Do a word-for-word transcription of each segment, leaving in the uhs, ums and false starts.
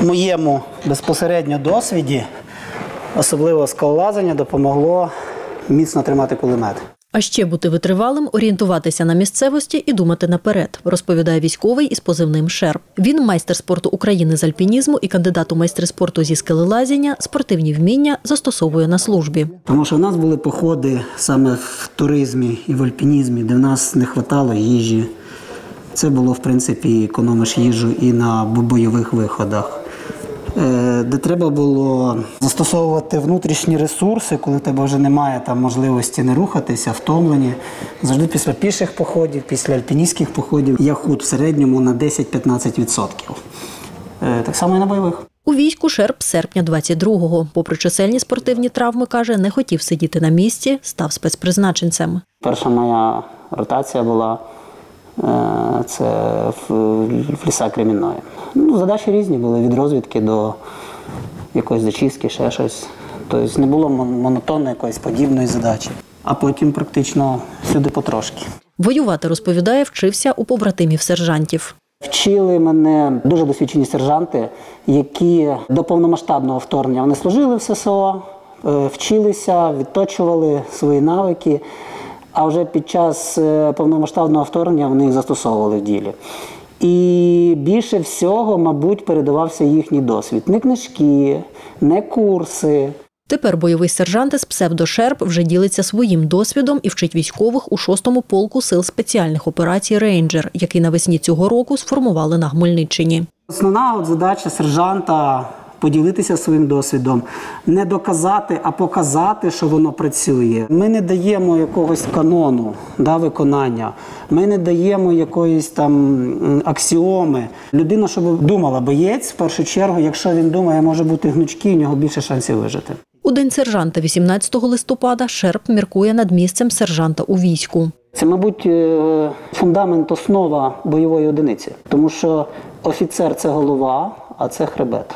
В моєму безпосередньо досвіді, особливо скалолазання, допомогло міцно тримати кулемет. А ще бути витривалим, орієнтуватися на місцевості і думати наперед, розповідає військовий із позивним «Шерп». Він майстер спорту України з альпінізму і кандидат у майстри спорту зі скелелазіння, спортивні вміння застосовує на службі. Тому що в нас були походи саме в туризмі і в альпінізмі, де в нас не вистачало їжі. Це було, в принципі, економиш їжу і на бойових виходах. Де треба було застосовувати внутрішні ресурси, коли в тебе вже немає там можливості не рухатися, втомлені. Завжди після піших походів, після альпіністських походів я худ в середньому на десять-п'ятнадцять відсотків. Так само і на бойових. У війську Шерп з серпня двадцять другого. Попри чисельні спортивні травми, каже, не хотів сидіти на місці, став спецпризначенцем. Перша моя ротація була це в, в ліса Кремінної. Ну, задачі різні були, від розвідки до якоїсь зачистки, ще щось. Тобто не було монотонної якоїсь подібної задачі. А потім практично всюди потрошки. Воювати, розповідає, вчився у побратимів сержантів. Вчили мене дуже досвідчені сержанти, які до повномасштабного вторгнення вони служили в ес ес о, вчилися, відточували свої навики. А вже під час повномасштабного вторгнення вони їх застосовували в ділі. І більше всього, мабуть, передавався їхній досвід. Не книжки, не курси. Тепер бойовий сержант із псевдо-Шерп вже ділиться своїм досвідом і вчить військових у шостому полку сил спеціальних операцій «Рейнджер», який навесні цього року сформували на Хмельниччині. Основна от задача сержанта – поділитися своїм досвідом, не доказати, а показати, що воно працює. Ми не даємо якогось канону, да, виконання, ми не даємо якоїсь там аксіоми. Людина, щоб думала, боєць, в першу чергу, якщо він думає, може бути гнучкий, у нього більше шансів вижити. У День сержанта вісімнадцятого листопада Шерп міркує над місцем сержанта у війську. Це, мабуть, фундамент, основа бойової одиниці, тому що офіцер – це голова, а це хребет.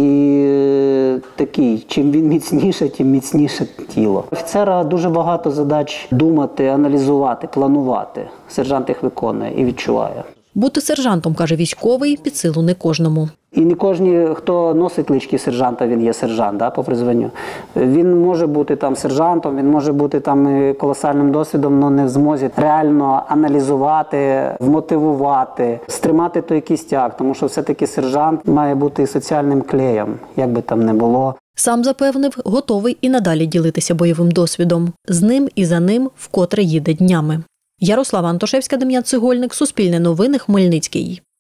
І такий, чим він міцніше, тим міцніше тіло. Офіцера дуже багато задач думати, аналізувати, планувати. Сержант їх виконує і відчуває. Бути сержантом, каже військовий, під силу не кожному. І не кожен, хто носить клички сержанта, він є сержант, да, по призванню. Він може бути там сержантом, він може бути там колосальним досвідом, але не в змозі реально аналізувати, вмотивувати, стримати той кістяк, тому що все-таки сержант має бути соціальним клеєм, як би там не було. Сам запевнив, готовий і надалі ділитися бойовим досвідом. З ним і за ним вкотре їде днями. Ярослава Антошевська, Дем'ян Цегольник, Суспільне новини, Хмельницький.